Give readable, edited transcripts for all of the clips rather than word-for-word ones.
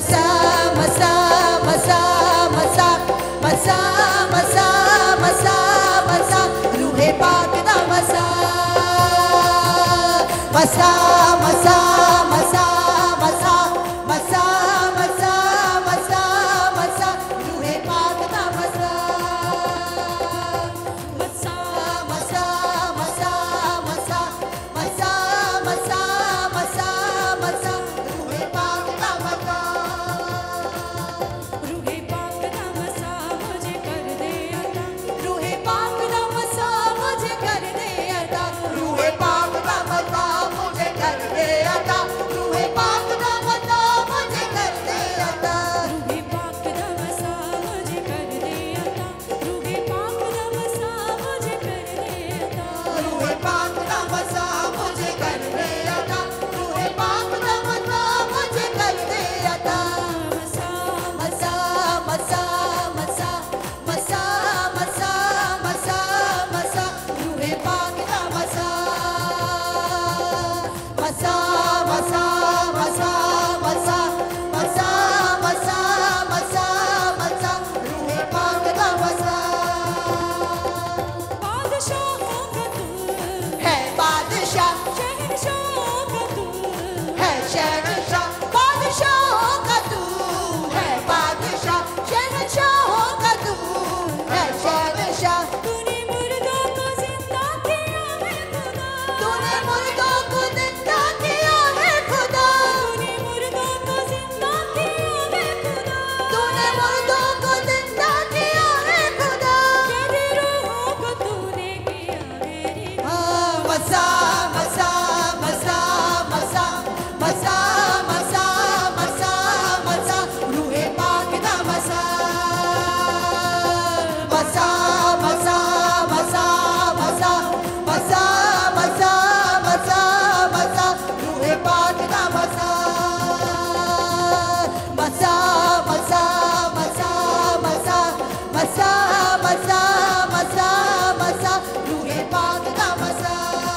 मसा मसा मसा मसा मसा मसा मसा रूहे पाक दा मसा मसा मसा मसा मसा मसा मसा मसा मसा रूहे पाक दा मसा मसा मसा मसा मसा मसा मसा मसा मसा रूहे पाक दा मसा रूहे पाक दा मसा मुझे कर दे अता रूहे पाक दा मसा मुझे कर दे अता रूहे पाक दा मसा मुझे कर दे अता रूहे पाक दा मसा मुझे कर दे अता रूहे पाक दा मसा मुझे कर दे अता रूहे पाक दा मसा मुझे कर दे अता रूहे पाक दा मसा मुझे कर दे अता रूहे पाक दा मसा मुझे कर दे अता मसा मसा मसा मसा मसा मसा मसा मसा रूहे पाक दा मसा मसा मसा मसा मसा मसा मसा मसा मसा रूहे पाक दा मसा बादशाहों का तू है बादशाह शहंशाहों का तू है शहंशाह बादशाहों का तू है बादशाह शहंशाहों का तू है शहंशाह तूने मुर्दों को जिंदा किया है खुदा तूने मुर्दों को जिंदा किया है खुदा तूने मुर्दों को जिंदा किया है खुदा तूने मुर्दों को जिंदा किया है खुदा मेरी रूहों को तूने किया मेरी मसा मसा मसा मसा मसा मसा मसा मसा रूहे पाक दा मसा मसा मसा मसा मसा मसा मसा मसा मसा रूहे पाक दा मसा मसा मसा मसा मसा मसा मसा मसा मसा रूहे पाक दा मसा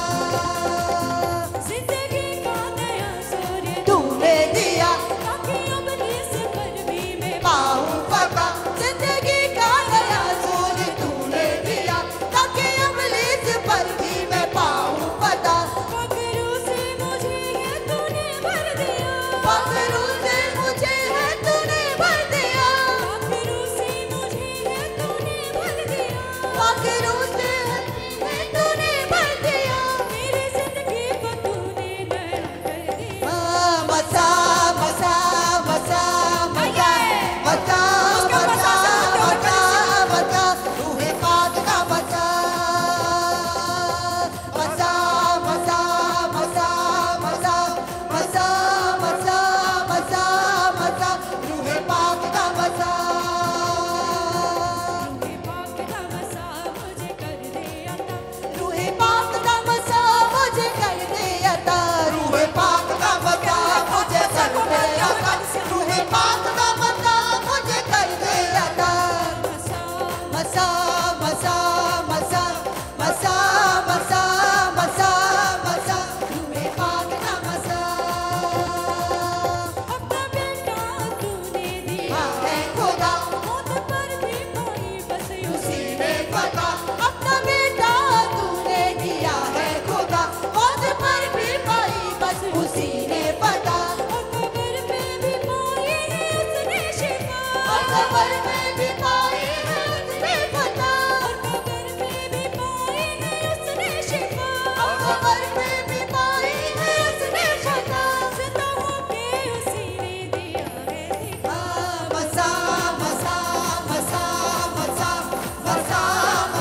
जिंदगी का नया सूर्य तूने दिया ताकि इब्लीस पर भी मैं पाऊं पता जिंदगी का नया सूर्य तूने दिया ताकि इब्लीस पर भी मैं पाऊं पता पकड़ू से मुझे है तूने भर दिया पकड़ू से मुझे है तूने भर दिया पकड़ू से मुझे है तूने भर दिया पकड़ू से है तूने भर दिया मेरी जिंदगी को तूने नया कर दिया मसा मसा मसा मसा मसा मसा मसा मसा रूहे पाक का मसा मसा मसा मसा मसा मसा मसा मसा मसा रूहे पाक का मसा रूहे पाक दा मसा मुझे कर दे अता रूहे पाक का मसा मुझे कर दे अता रूहे पाक का मसा मुझे कर दे अता रूहे पाक का मसा मुझे कर दे अता मसा मसा मसा मसा मसा मसा मसा मसा रूहे पाक का मसा अपना बेटा तूने दिया हाँ है खुदा मौत पर भी पाई बस उसी में पता अपना बेटा तूने दिया है खुदा मौत पर भी पाई बस उसी ने पता कब्र पे भी पाई है उसने शिफा कब्र में भी पाई है उसने पता कब्र पे भी पाई है उसने शिफा कब्र में भी पाई है उसने पता जिंदा होके उसी ने दिया है दिखा मसा मसा मसा मसा मसा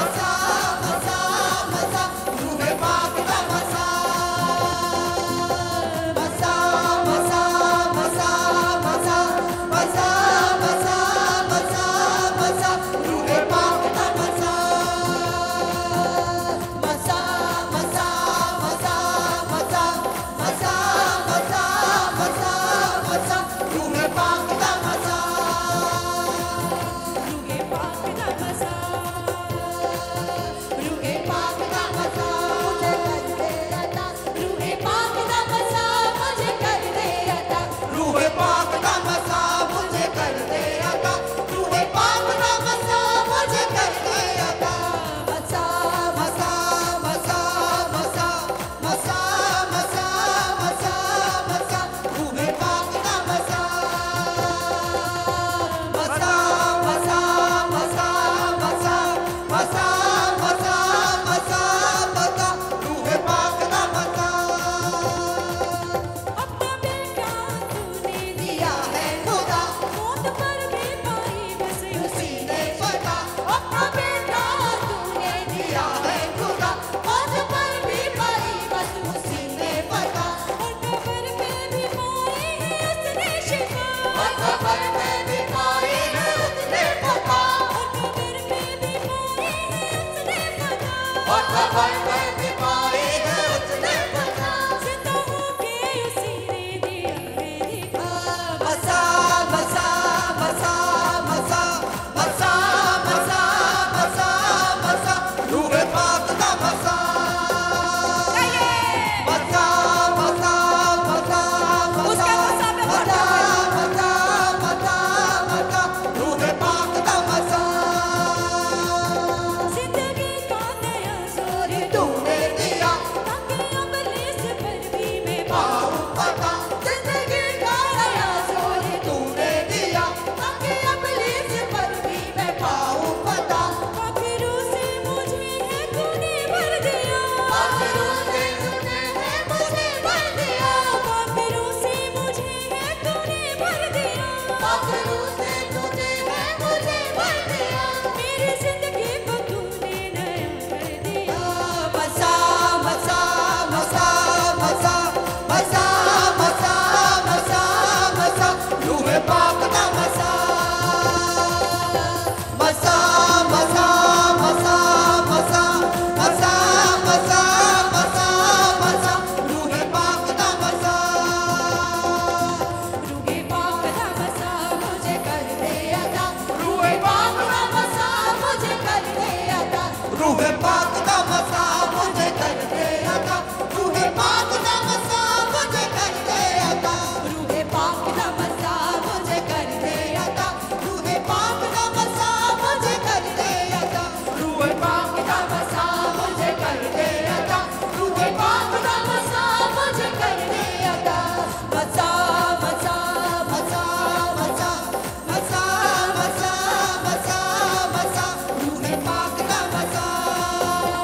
और खबर में भी पाई है उसने मजा। जिंदा होके उसी ने दिया है दिखा। मजा मजा मजा मजा मजा मजा मजा मजा रूहे पाक दा मजा। मजा मजा मजा उसके मजा पे मजा मजा मजा मजा रूहे पाक दा मजा। जिंदगी का नया जोर तूने दिया ताकि अब लेस पर भी मैं पाऊं पता। जिंदगी का नया जोर तूने दिया ताकि अब लीज पर भी मैं पाऊं पता। आखिरों से मुझे है तूने भर दिया। आखिरों से तूने है मुझे भर दिया। आखिरों से मुझे है तूने भर दिया। आखिरों से तूने है मुझे भर दिया। मेरी जिंदगी को तूने नया कर दिया। मजा मजा मजा मजा मजा मजा मजा मजा रूहे पाक दा मजा। मजा मजा मजा मजा मजा मजा मजा मजा रूहे पाक दा मजा। रूहे पाक दा मसा मुझे कर दे अता। रूहे पाक दा मजा मुझे कर दे अता। रूहे पाक दा मजा मुझे कर दे अता। रूहे पाक दा मजा मुझे कर दे अता। रूहे पाक दा मजा मुझे कर दे अता। रूहे पाक दा मजा मुझे कर दे अता। रूहे पाक दा मजा मुझे कर दे अता। रूहे पाक दा मजा मुझे कर दे अता। मजा मजा मजा मजा मजा मजा मजा मजा रूहे पाक दा मजा।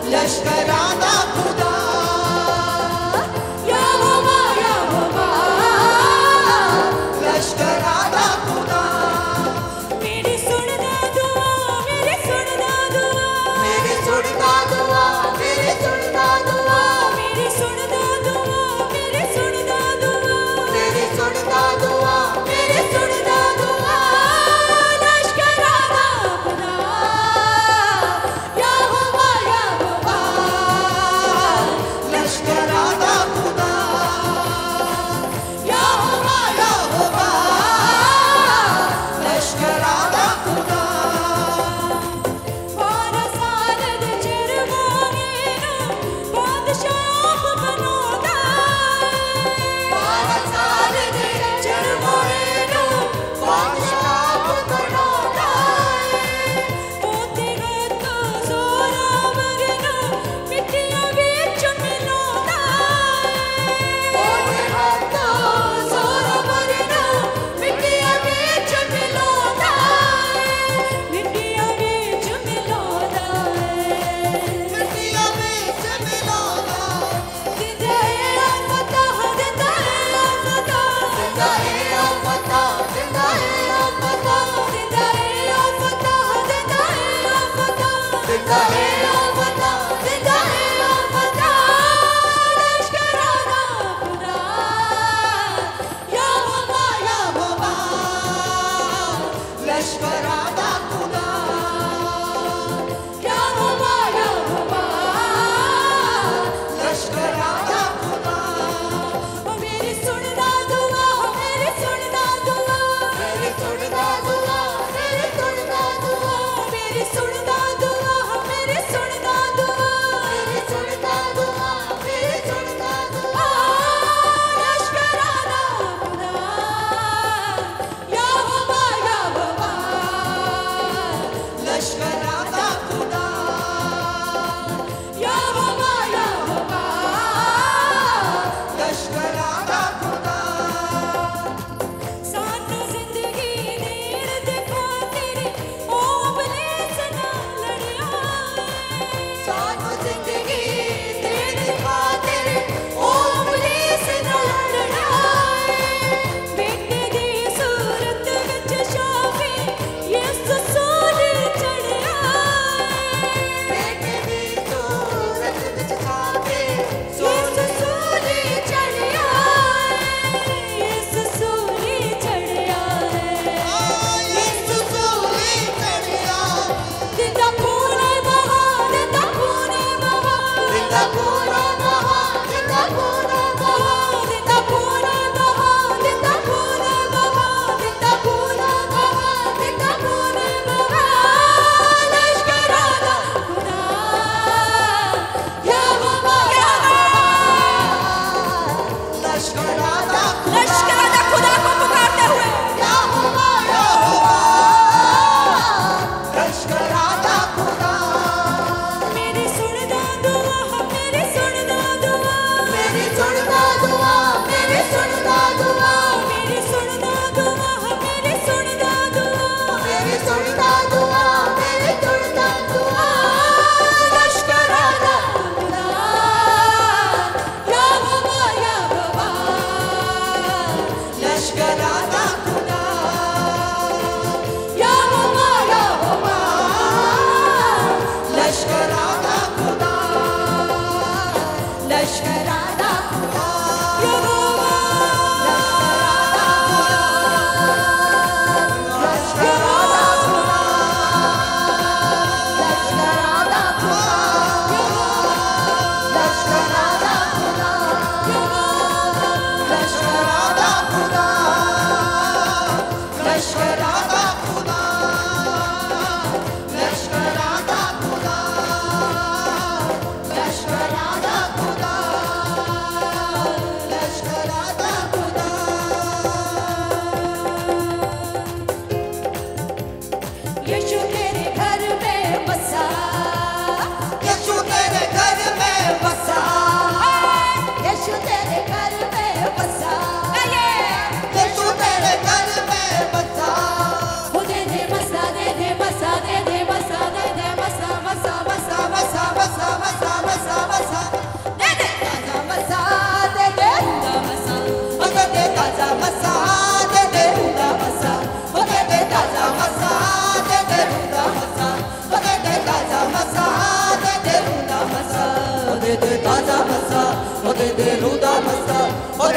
लश्कराना खुदा यहोवा यहोवा लश्कराना खुदा मेरी सुनदा दुआ मेरी सुनदा दुआ मेरी सुनदा दुआ मेरी सुनदा दुआ मेरी सुनदा दुआ मेरी सुनदा दुआ मेरी सुनदा दुआ मेरी सुनदा दुआ लश्कराना खुदा यहोवा यहोवा लश्कराना खुदा यहोवा यहोवा लश्कराना खुदा वारसानद चरवाणेनु बादशाह बनोदा वारसानद चरवाणेनु बादशाह बनोदा ओते गतो जोरावरनु मिट्टियां विच मिलोदा ओते गतो जोरावरनु मिट्टियां विच मिलोदा मिट्टियां विच मिलोदा मिट्टियां विच मिलोदा दिंदा है फतह दिंदा है फतह दिंदा है पता दिंदा है पता दिंदा है फतह दिंदा है फतह दिंदा है पता दिंदा है पता लश्कराना खुदा यहोवा यहोवा लश्कराना खुदा यहोवा यहोवा लश्कराना खुदा मेरी सुनदा दुआ मेरी सुनदा दुआ मेरी सुनदा दुआ मेरी सुनदा दुआ मेरी सुनदा दुआ मेरी सुनदा दुआ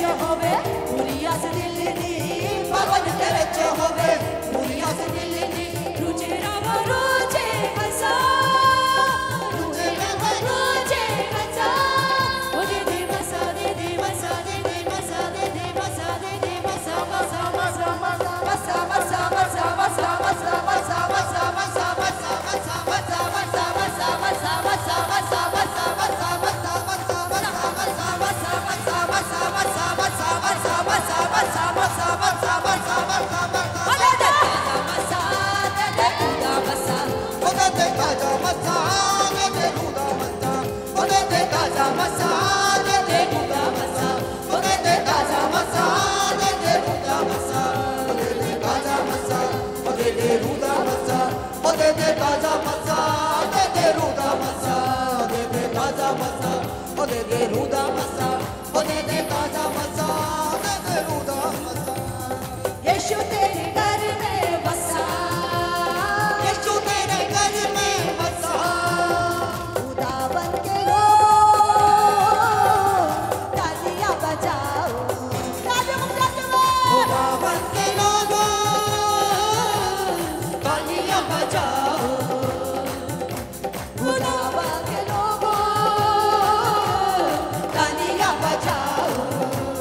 होवे मुरिया से दिल्ली पवन तेरे चो होवे मुरिया से दिल्ली रुचे रामा रोजे बसा तुझे मैं रोजे बसा ओ दे दे बसा दे दे बसा दे दे बसा दे दे बसा दे दे बसा बसा बसा बसा बसा बसा बसा बसा बसा बसा बसा बसा बसा बसा बसा बसा बसा बसा बसा यीशु तेरे घर में बसा यीशु तेरे घर में बसा खुदावन के लोग तालियां बजाओ खुदावन के लोगों तालियां बजाओ खुदावन के लोगों तालियां बजाओ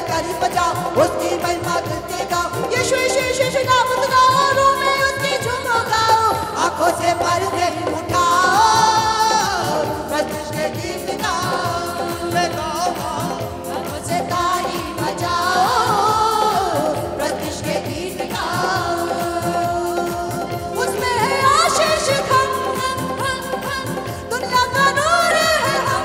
ताली बजाओ, उसकी महिमा दिल से गाओ, यीशु यीशु यीशु नाम सुनाओ, रूह में उसकी झूमो गाओ, आंखों से पर्दे उठाओ, प्रस्तुत के गीत गाओ, आंखों से ताली बजाओ, प्रस्तुत के गीत गाओ, उसमें है आशीष हम, दुनिया का नूर है हम,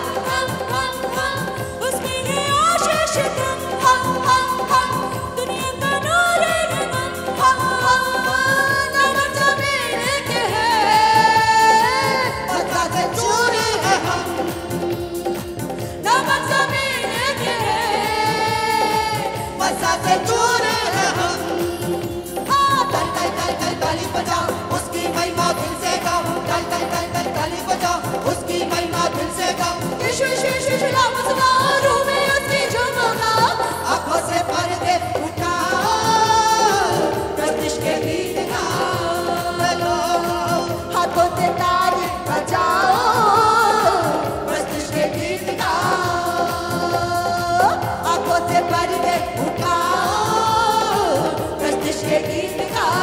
उसमें है आशीष हम, दुनिया का नूर है हम, नमक जमीन के हैं, बता के चूरी है हम, नमक जमीन के हैं, बता के चूरी है हम, तल तल तल तल ताली बजाओ, उसकी महिमा दिल से गाओ, तल तल तल तल ताली बजाओ, उसकी महिमा दिल से गाओ, यीशु यीशु यीशु नाम सुनाओ, रूह में उसकी झूमो गाओ, आंखों से पर्दे उठाओ, प्रस्तुत के गीत गाओ, हाथों से ताली बजाओ, प्रस्तुत के गीत गाओ, आंखों से पर्दे उठाओ, प्रस्तुत के गीत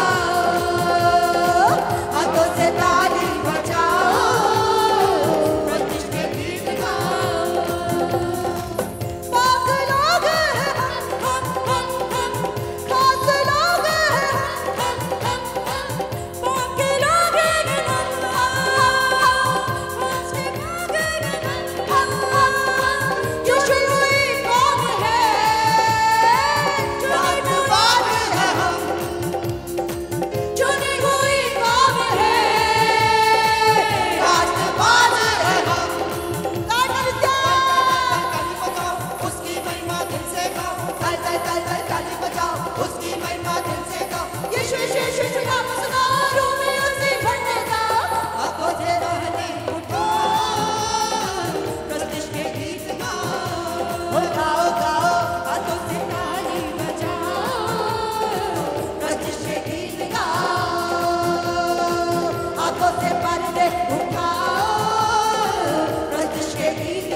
गाओ, हाथों से ताली बजाओ, प्रस्तुत के गीत गाओ, पाक लोग हैं हम, खास लोग हैं हम, बाकी लोग यीशु ही कौन है, राजबाज है हम, चुनी हुई कौम है, राजबाज है हम, ताली बजाओ, उसकी महिमा दिल से गाओ, तल तल तल तल ताली बजाओ, उसकी महिमा दिल से गाओ, यीशु यीशु यीशु नाम सुनाओ, रूह में उसकी भरने गाओ, आंखों से रहने उठाओ, प्रस्तुत के गीत गाओ, गाओ गाओ, हाथों से ताली बजाओ, प्रस्तुत के गीत गाओ, आंखों से पर्दे उठाओ, प्रस्तुत के गीत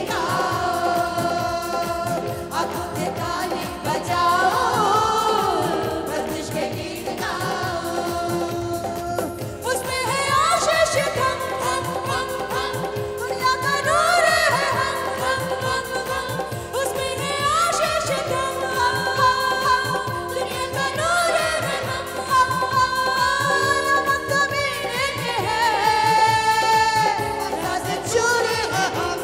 गाओ, आंखों से ताली बजाओ, प्रस्तुत के गीत गाओ, उसमें है आशीष हम, दुनिया का नूर है हम, उसमें है आशीष हम, दुनिया का नूर है हम, नमक जमीन के हैं, बता से चूरी है हम,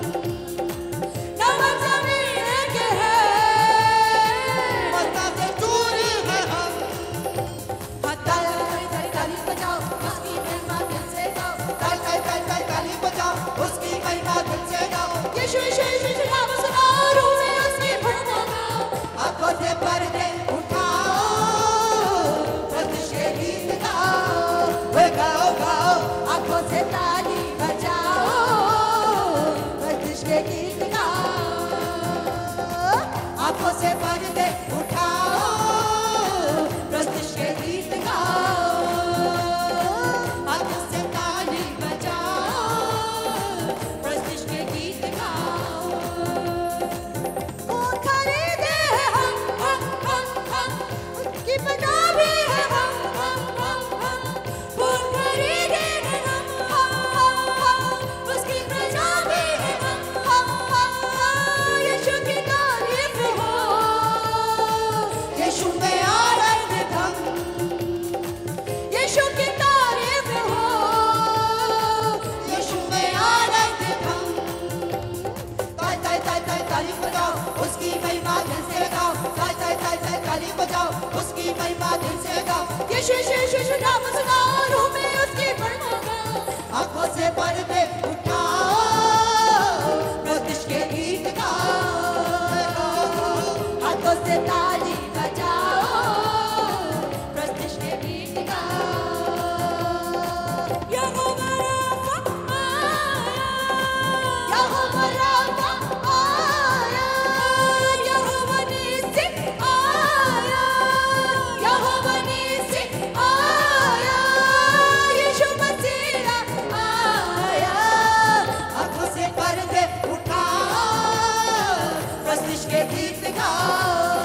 नमक जमीन के हैं, बता से चूरी है हम, तल तल तल ताली बजाओ, उसकी महिमा दिल से गाओ, तल तल तल तल ताली बजाओ, उसकी महिमा दिल से गाओ, यीशु यीशु यीशु नाम सुनाओ, रूह में उसकी भरना गाओ, आंखों से पर्दे उठाओ, प्रस्तुत के गीत गाओ, गाओ गाओ, आंखों से ताली बजाओ, प्रस्तुत के गीत गाओ, आंखों से पर्दे उठाओ, प्रस्तुत के गीत गाओ, हाथों से ताली बजाओ, प्रस्तुत के गीत गाओ, कौन खरीदे हैं हम, उसकी बजा भी है हम, फूल खरीदे हैं हम, उसकी प्रजा भी है हम, यीशु की तारीफ हो, यीशु में आनंद हम, यीशु की तारीफ हो, यीशु में आनंद हम, ताल ताल ताल ताल ताली बजाओ, उसकी महिमा दिल से गाओ, ताल ताल ताल ताल ताली बजाओ, उसकी महिमा दिल से गाओ, यीशु यीशु यीशु नाम सुनाओ, रूह में उसकी महिमा गाओ, आंखों से पर्दे उठाओ, प्रस्तुत के गीत गाओ, हाथों से ताली बजाओ, प्रस्तुत के गीत गाओ, यहोवा राफा यहोवा राफा आया, यहोवा निस्सी आया, यहोवा निस्सी आया, यीशु मसीह आया, आंखों से पर्दे उठाओ, प्रस्तुत के गीत गाओ,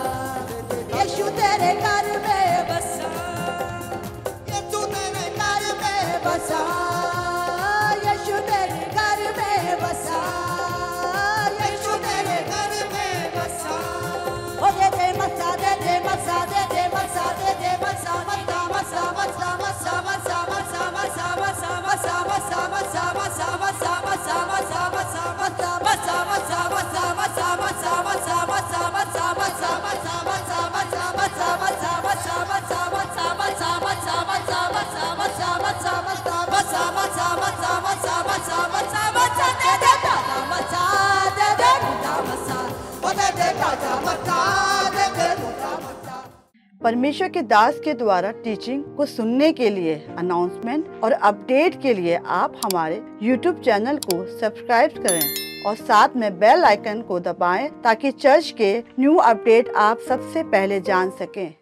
मुझे ताजा मसा दे दे ताजा मसा। परमेश्वर के दास के द्वारा टीचिंग को सुनने के लिए, अनाउंसमेंट और अपडेट के लिए आप हमारे YouTube चैनल को सब्सक्राइब करें और साथ में बेल आइकन को दबाएं ताकि चर्च के न्यू अपडेट आप सबसे पहले जान सकें।